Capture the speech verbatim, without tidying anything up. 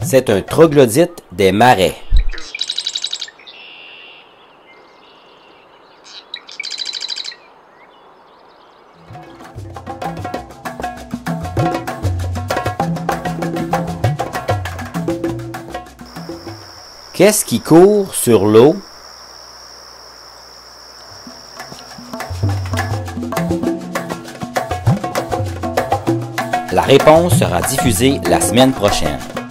C'est un troglodyte des marais. Qu'est-ce qui court sur l'eau? La réponse sera diffusée la semaine prochaine.